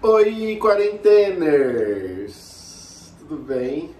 Oi, quarenteners! Tudo bem?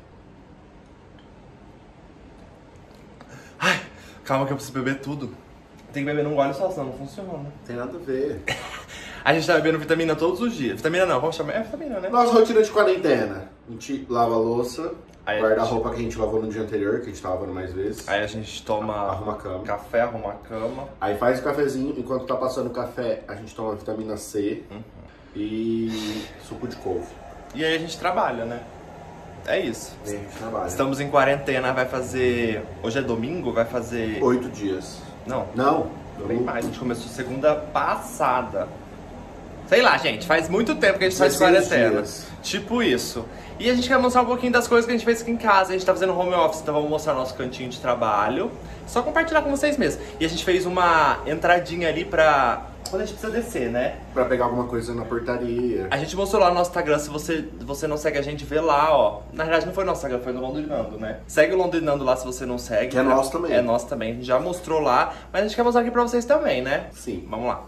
Ai, calma que eu preciso beber tudo. Tem que beber num gole só, senão não funciona. Tem nada a ver. A gente tá bebendo vitamina todos os dias. Vitamina não, vamos chamar. É vitamina, né? Nossa rotina de quarentena. A gente lava a louça, Aí guarda a gente- roupa que a gente lavou no dia anterior, que a gente tava lavando mais vezes. Aí a gente toma Arruma a cama. café, arruma a cama. Aí faz o cafezinho, enquanto tá passando o café, a gente toma vitamina C e suco de couve. E aí a gente trabalha, né? É isso. E a gente trabalha. Estamos em quarentena, vai fazer... Hoje é domingo, vai fazer... 8 dias. Não, Não? bem mais. A gente começou segunda passada. Sei lá, gente, faz muito tempo que a gente faz 16 quarentena. dias. Tipo isso. E a gente quer mostrar um pouquinho das coisas que a gente fez aqui em casa. A gente tá fazendo home office, então vamos mostrar nosso cantinho de trabalho. Só compartilhar com vocês mesmo. E a gente fez uma entradinha ali pra... Quando a gente precisa descer, né? Pra pegar alguma coisa na portaria. A gente mostrou lá no nosso Instagram, se você não segue a gente, vê lá, ó. Na verdade não foi no nosso Instagram, foi no Londrinando, né? Segue o Londrinando lá se você não segue. Que é nosso também. É nosso também, a gente já mostrou lá. Mas a gente quer mostrar aqui pra vocês também, né? Sim. Vamos lá.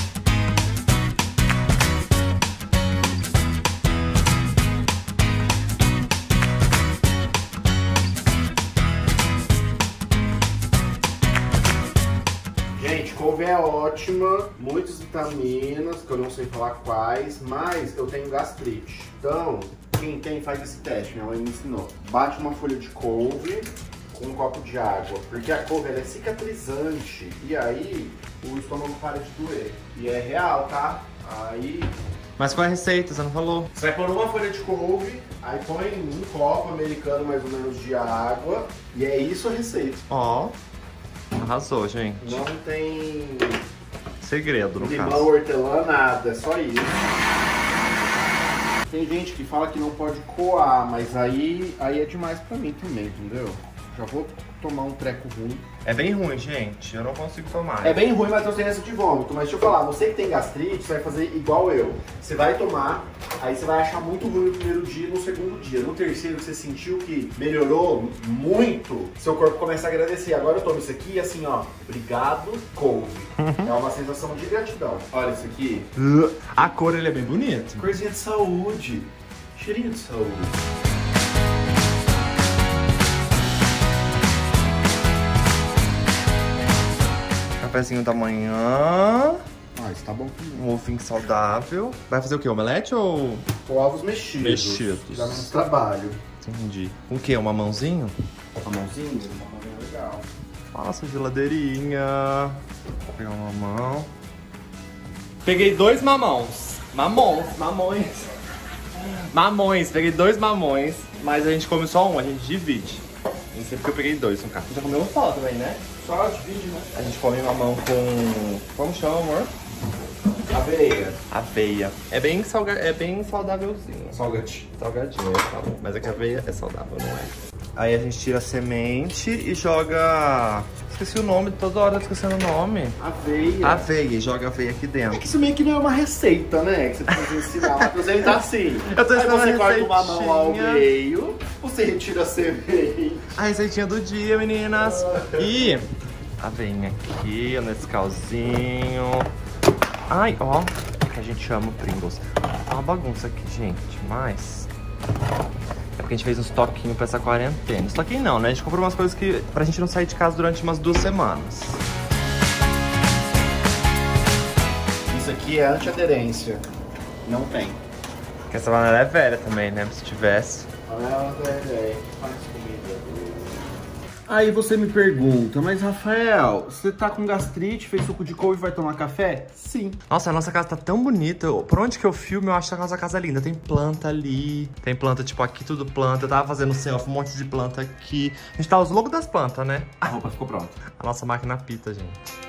Gente, couve é ótima, muitas vitaminas, que eu não sei falar quais, mas eu tenho gastrite. Então, quem tem, faz esse teste, minha mãe me ensinou. Bate uma folha de couve com um copo de água, porque a couve ela é cicatrizante, e aí o estômago para de doer. E é real, tá? Aí Mas qual é a receita? Você não falou? você vai pôr uma folha de couve, aí põe um copo americano mais ou menos de água, e é isso a receita. Ó, arrasou, gente. Não tem Segredo, no limão, caso. hortelã, nada, é só isso. Tem gente que fala que não pode coar, mas aí é demais pra mim também, entendeu? Já vou tomar um treco ruim. É bem ruim, gente. Eu não consigo tomar. É bem ruim, mas eu tenho essa de vômito. Mas deixa eu falar, você que tem gastrite, você vai fazer igual eu. Você vai tomar, aí você vai achar muito ruim no primeiro dia e no segundo dia. No terceiro, você sentiu que melhorou muito, seu corpo começa a agradecer. Agora eu tomo isso aqui e assim, ó, obrigado, couve. É uma sensação de gratidão. Olha isso aqui. A cor, ele é bem bonito. Corzinha de saúde. Cheirinho de saúde. Cafezinho da manhã. Ah, isso tá bom também. Um ovinho saudável. Vai fazer o quê? Omelete ou... Ovos mexidos. Mexidos. Já no trabalho. Entendi. Com o quê? Um mamãozinho? A mãozinha, uma mão bem legal. Nossa, geladeirinha. Vou pegar uma mamão. Peguei 2 mamões. Mamões. Peguei 2 mamões. Mas a gente come só um, a gente divide. Não sei porque eu peguei 2 no carro. Você já comeu um só também, né? Só divide, né? A gente come mamão com... Como chama, amor? Aveia. Aveia. É bem saudávelzinho. Salgadinho. Salgadinho, tá bom. Mas é que a aveia é saudável, não é? Aí a gente tira a semente e joga... Esqueci o nome, toda hora eu tô esquecendo o nome. Aveia. Aveia, e joga a aveia aqui É dentro. que isso meio que não é uma receita, né? Que você precisa ensinar. Mas você tá assim. Eu tô Aí ensinando você a corta uma mão ao receitinha. meio, você retira a semente. A receitinha do dia, meninas. E a aveinha aqui, o Nescauzinho. Ai, ó, que a gente ama o Pringles. Tá uma bagunça aqui, gente, mas... É porque a gente fez um estoquinho pra essa quarentena. Estoquinho não, né? A gente comprou umas coisas que pra gente não sair de casa durante umas 2 semanas. Isso aqui é antiaderência. Não tem. Porque essa banana é velha também, né? Se tivesse... Olha, velho, faz comida. Aí você me pergunta, mas Rafael, você tá com gastrite, fez suco de couve e vai tomar café? Sim. Nossa, a nossa casa tá tão bonita. Por onde que eu filmo, eu acho que a nossa casa é linda. Tem planta ali, tem planta, tipo, aqui tudo planta. Eu tava fazendo selfie, um monte de planta aqui. A gente tá os logos das plantas, né? A roupa ficou pronta. A nossa máquina pita, gente.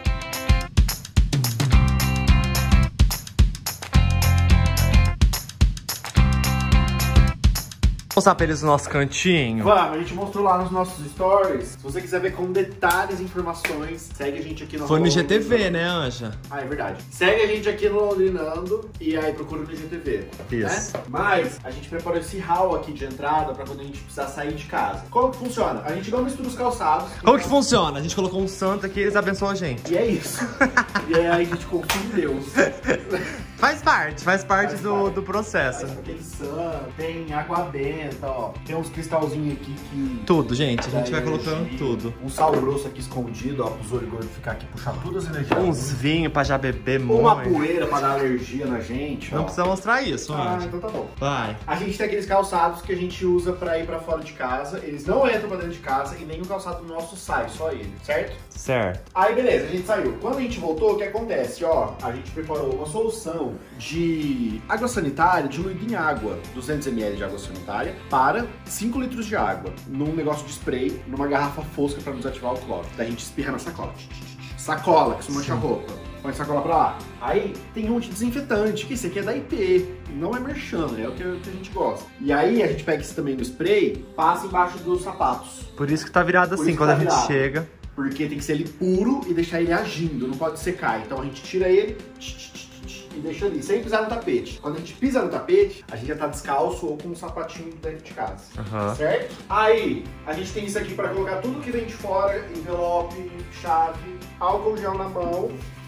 Vamos mostrar pra eles o nosso cantinho. Vamos, a gente mostrou lá nos nossos stories. Se você quiser ver com detalhes e informações, segue a gente aqui no Foi no Londrinando. IGTV, né, Anja? Ah, é verdade. Segue a gente aqui no Londrinando e aí procura no IGTV. Isso. Né? Mas a gente preparou esse hall aqui de entrada pra quando a gente precisar sair de casa. Como que funciona? A gente não mistura os calçados. Como que funciona? A gente colocou um santo aqui e eles abençoam a gente. E é isso. E aí a gente confia em Deus. Faz parte do processo. Faz proteção, tem água benta, ó. Tem uns cristalzinhos aqui que... Tudo, gente. A gente vai colocando tudo. Um sal grosso aqui escondido, ó, pro olho gordo ficar aqui, puxar todas as energias. Uns vinhos pra já beber muito. Uma poeira pra dar alergia na gente, ó. Não precisa mostrar isso, mano. Então tá bom. Vai. A gente tem aqueles calçados que a gente usa pra ir pra fora de casa. Eles não entram pra dentro de casa e nem o calçado nosso sai, só ele, certo? Certo. Aí beleza, a gente saiu. Quando a gente voltou, o que acontece? Ó, a gente preparou uma solução de água sanitária diluída em água, 200 ml de água sanitária, para 5 litros de água, num negócio de spray, numa garrafa fosca para desativar o cloro. Daí a gente espirra na sacola. Sacola, que isso mancha a roupa. Põe a sacola pra lá. Aí tem um desinfetante, que esse aqui é da IP, não é merchan, é o que a gente gosta. E aí a gente pega isso também no spray, passa embaixo dos sapatos. Por isso que tá virado assim, quando a gente chega. Porque tem que ser ele puro e deixar ele agindo, não pode secar. Então a gente tira ele e deixa ali, sem pisar no tapete. Quando a gente pisa no tapete, a gente já tá descalço ou com um sapatinho dentro de casa, certo? Aí, a gente tem isso aqui pra colocar tudo que vem de fora, envelope, chave, álcool gel na mão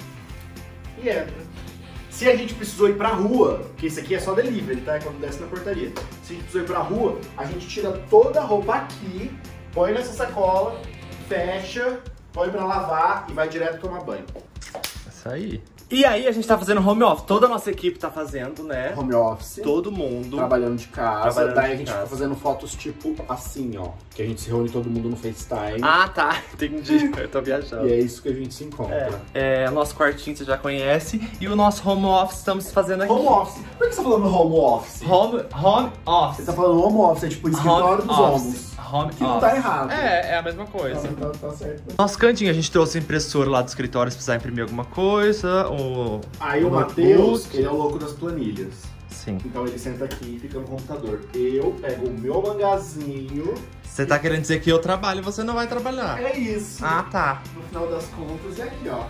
e entra. Se a gente precisou ir pra rua, porque isso aqui é só delivery, tá? É quando desce na portaria. Se a gente precisou ir pra rua, a gente tira toda a roupa aqui, põe nessa sacola, fecha, põe pra lavar e vai direto tomar banho. Isso aí. E aí a gente tá fazendo home office, toda a nossa equipe tá fazendo, né? Home office. Todo mundo. Trabalhando de casa. Daí a gente casa. fica fazendo fotos tipo assim, ó. Que a gente se reúne todo mundo no FaceTime. Ah, tá. Entendi. Eu tô viajando. E é isso que a gente se encontra. É, o nosso quartinho você já conhece. E o nosso home office estamos fazendo aqui. Home office. Por que você tá falando home office? Home office. Você tá falando home office, é tipo o escritório dos homens. Home que não office. tá errado. É a mesma coisa. Tá certo. Nosso cantinho, a gente trouxe a impressora lá do escritório se precisar imprimir alguma coisa. Aí o Matheus, ele é o louco das planilhas. Sim. Então ele senta aqui e fica no computador. Eu pego o meu mangazinho. Você tá querendo dizer que eu trabalho e você não vai trabalhar? É isso. Ah, tá. No final das contas, é aqui, ó.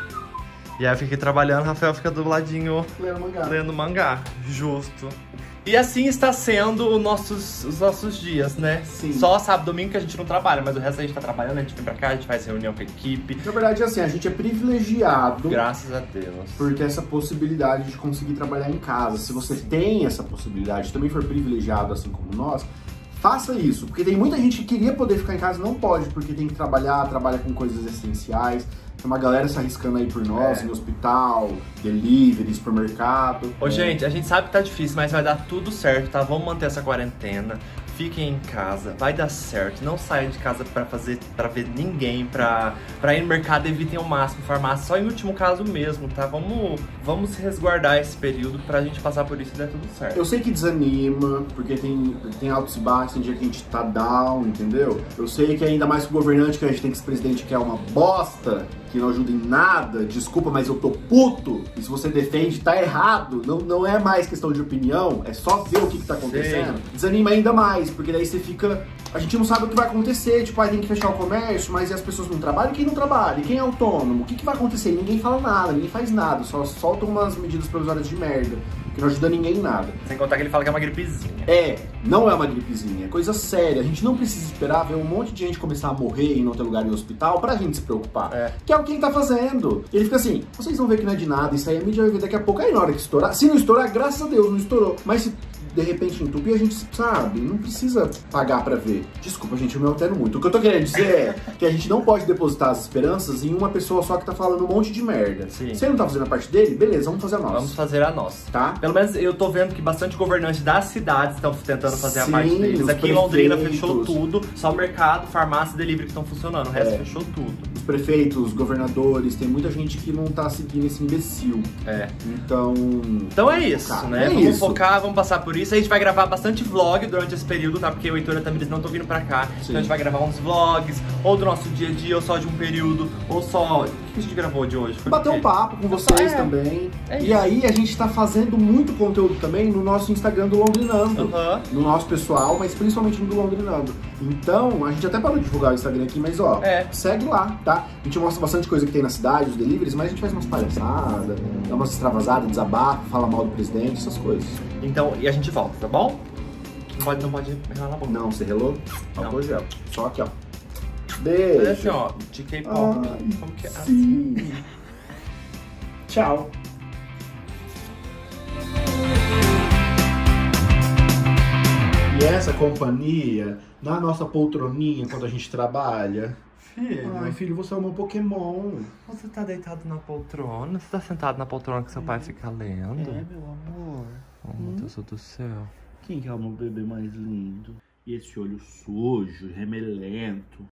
E aí eu fiquei trabalhando, o Rafael fica do ladinho lendo mangá. Justo. E assim está sendo os nossos dias, né? Sim. Só sábado e domingo que a gente não trabalha, mas o resto a gente tá trabalhando, a gente vem pra cá, a gente faz reunião com a equipe. Na verdade, assim, a gente é privilegiado. Graças a Deus. Por ter essa possibilidade de conseguir trabalhar em casa. Se você tem essa possibilidade, também for privilegiado assim como nós, faça isso. Porque tem muita gente que queria poder ficar em casa e não pode, porque tem que trabalha com coisas essenciais. Tem uma galera se arriscando aí por nós, em hospital, delivery, supermercado. Ô, gente, a gente sabe que tá difícil, mas vai dar tudo certo, tá? Vamos manter essa quarentena. Fiquem em casa, vai dar certo. Não saiam de casa pra ver ninguém, pra ir no mercado, evitem ao máximo farmácia. Só em último caso mesmo, tá? Vamos se resguardar esse período pra gente passar por isso e dar tudo certo. Eu sei que desanima, porque tem altos e baixos, tem dia que a gente tá down, entendeu? Eu sei que ainda mais com o governante, que a gente tem que esse presidente que é uma bosta, que não ajuda em nada, desculpa, mas eu tô puto, e se você defende, tá errado, não é mais questão de opinião, é só ver o que tá acontecendo. Sim. Desanima ainda mais, porque daí você fica... A gente não sabe o que vai acontecer, tipo, tem que fechar o comércio, mas e as pessoas não trabalham? Quem não trabalha? Quem é autônomo? O que vai acontecer? Ninguém fala nada, ninguém faz nada, só soltam umas medidas provisórias de merda, que não ajuda ninguém em nada. Sem contar que ele fala que é uma gripezinha. Não é uma gripezinha, é coisa séria. A gente não precisa esperar ver um monte de gente começar a morrer e não ter lugar no hospital pra gente se preocupar. Que é o que ele tá fazendo. Ele fica assim, vocês vão ver que não é de nada, isso aí a mídia vai ver daqui a pouco. Aí na hora que estourar, se não estourar, graças a Deus, não estourou. Mas se de repente entupir, a gente sabe, não precisa pagar pra ver. Desculpa, gente, eu me altero muito. O que eu tô querendo dizer é que a gente não pode depositar as esperanças em uma pessoa só que tá falando um monte de merda. Sim. Se ele não tá fazendo a parte dele, beleza, vamos fazer a nossa. Vamos fazer a nossa. Tá? Pelo menos eu tô vendo que bastante governantes das cidades estão tentando fazer a parte deles. Aqui em prefeitos. Londrina fechou tudo, só mercado, farmácia e delivery que estão funcionando, o resto fechou tudo. Os prefeitos, governadores, tem muita gente que não tá seguindo esse imbecil. Então é isso, focar, né? Vamos focar, vamos passar por isso. A gente vai gravar bastante vlog durante esse período, tá? Porque o Heitor e a Tamiris não estão vindo pra cá. Sim. Então a gente vai gravar uns vlogs, ou do nosso dia a dia, ou só de um período, ou só... O que a gente gravou de hoje? Bater um papo com vocês também. E aí a gente tá fazendo muito conteúdo também no nosso Instagram do Londrinando. No nosso pessoal, mas principalmente no do Londrinando. Então, a gente até parou de divulgar o Instagram aqui, mas ó, segue lá, tá? A gente mostra bastante coisa que tem na cidade, os deliveries, mas a gente faz umas palhaçadas, dá umas extravasadas, desabafa, fala mal do presidente, essas coisas. Então, e a gente volta, tá bom? Não pode relar na boca. Não, você relou? Não. Gel. Só aqui, ó. Beijo. Mas assim, ó, de K-pop. Como que é? Sim. Tchau. essa companhia na nossa poltroninha quando a gente trabalha? Filho. Ai, filho, você é o meu Pokémon. Você tá deitado na poltrona? Você tá sentado na poltrona que seu pai fica lendo? É, meu amor. Oh, meu Deus do céu. Quem que é o meu bebê mais lindo? E esse olho sujo, remelento.